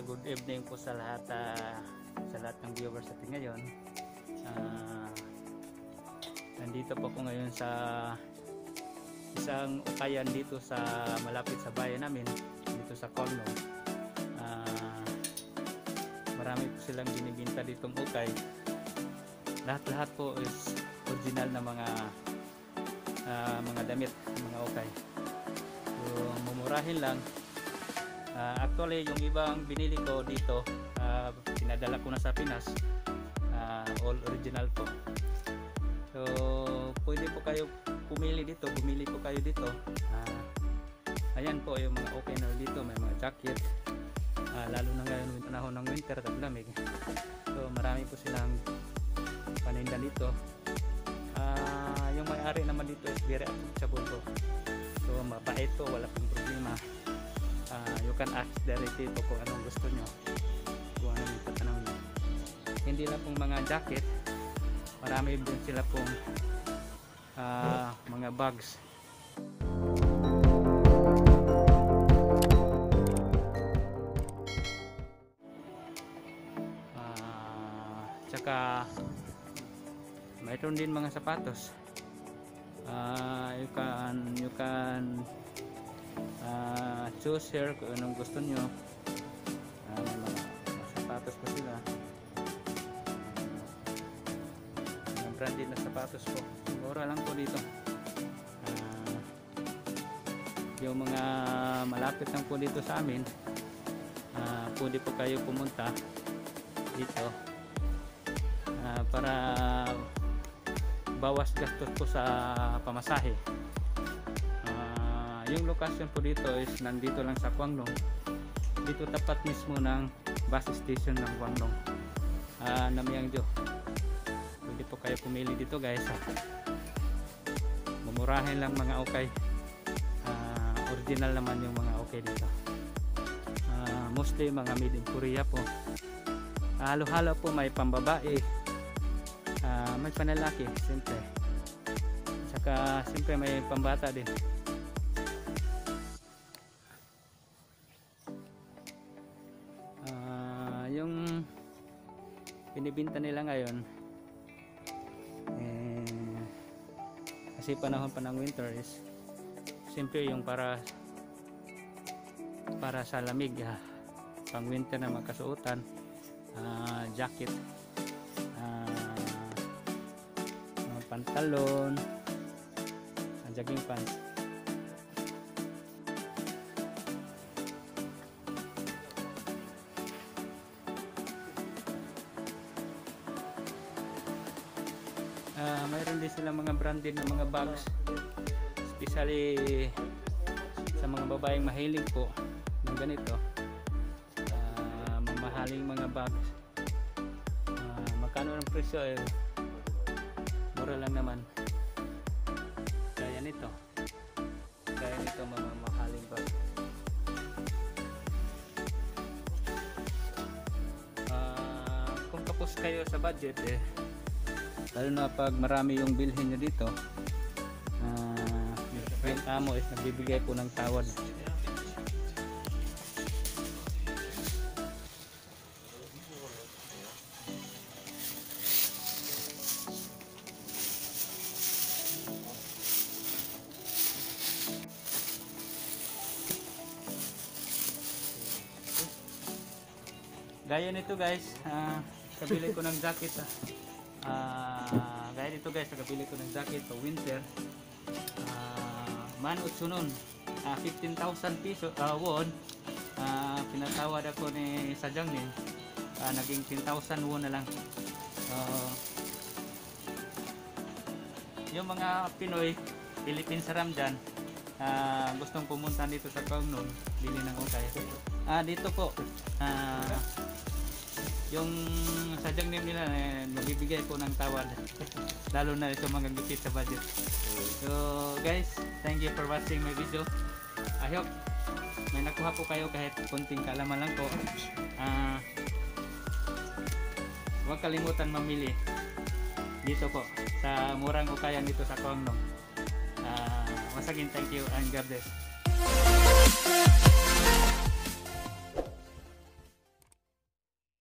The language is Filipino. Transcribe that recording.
Good evening po sa lahat ng viewers natin ngayon. Nandito po ako ngayon sa isang ukayan dito sa malapit sa bayan namin, dito sa Corno. Marami po silang binibinta ditong ukay. Lahat-lahat po is original na mga damit, mga ukay. So, mumurahin lang. Actually, yung ibang binili ko dito, pinadala ko na sa Pinas, all original po. So, pwede po kayo bumili po kayo dito. Ayan po yung mga okay na dito, may mga jacket, lalo na ngayon panahon ng winter, taglamig. So, marami po silang paninda dito. Yung may-ari naman dito is very approachable po. So, mabait po, wala pong problema. You can ask directly po kung anong gusto nyo, kung anong itatanong nyo. Hindi lang pong mga jacket, marami din sila pong mga bags. Tsaka mayroon din mga sapatos. You can choose here kung anong gusto nyo. Mga sapatos po sila, mga branded na sapatos po, mura lang po dito. Yung mga malapit lang po dito sa amin, pwede po kayo pumunta dito para bawas gastos po sa pamasahe. Yung location po dito is nandito lang sa Kwanglong, dito tapat mismo ng bus station ng Kwanglong, Namyangjo. Pwede po kayo pumili dito guys. Mumurahin lang mga okay. Original naman yung mga okay dito. Mostly mga made in Korea po. Halo-halo po, may pambabae, may panlalaki siyempre, saka siyempre may pambata din. Yung binibinta nila ngayon kasi panahon pa ng winter is siyempre yung para sa lamig, pang winter na magkasuotan, jacket, mga pantalon, jogging pants. Mayroon din sila mga branded na mga bags, especially sa mga babaeng mahilig po ng ganito, mamahaling mga bags. Magkano ang presyo? Mura lang naman. Kaya nito mamahaling bag. Kung kapos kayo sa budget, lalo na pag marami yung bilhin nyo dito, yung amo is nagbibigay po ng tawad. Gaya nito guys, kabili ko ng jacket. Gaya dito guys, nakabili ko ng jacket sa winter. Manot sunon, 15,000 piso won. Pinatawad ako ni Sajang din, naging 10,000 won na lang. Yung mga Pinoy, Philippine saram dyan, gustong pumunta dito sa Kwanglong, bili ng ukay. Dito po, yung Sadyang name nila, nabibigay po ng tawad lalo na ito mga gipit sa budget. So guys, thank you for watching my video. I hope may nakuha po kayo kahit kunting kaalaman lang po. Huwag kalimutan mamili dito po sa murang ukayan dito sa Kwanglong. Once again, thank you and God bless.